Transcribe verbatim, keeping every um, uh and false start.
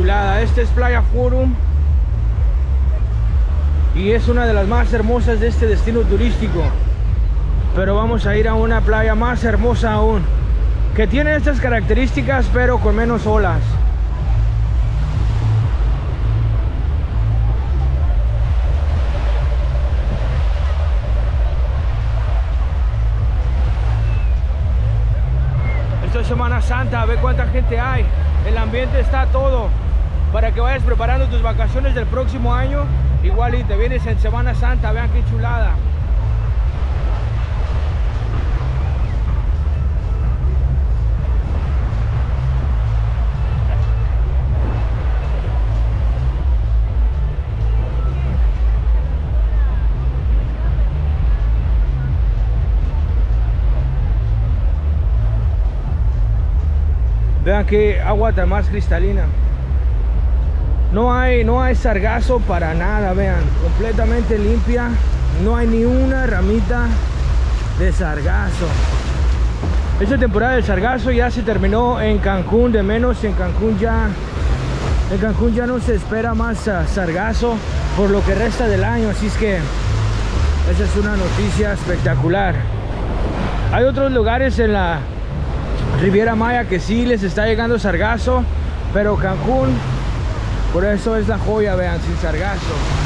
chulada. Este es Playa Forum y es una de las más hermosas de este destino turístico. Pero vamos a ir a una playa más hermosa aún, que tiene estas características pero con menos olas. Esto es Semana Santa, ve cuánta gente hay. El ambiente está todo para que vayas preparando tus vacaciones del próximo año. Igual y te vienes en Semana Santa, vean qué chulada. Vean qué agua tan más cristalina. No hay, no hay sargazo para nada, vean, completamente limpia. No hay ni una ramita de sargazo. Esta temporada del sargazo ya se terminó en Cancún, de menos en Cancún ya, en Cancún ya no se espera más uh, sargazo por lo que resta del año, así es que esa es una noticia espectacular. Hay otros lugares en la Riviera Maya que sí les está llegando sargazo, pero Cancún, por eso es la joya, vean, sin sargazo.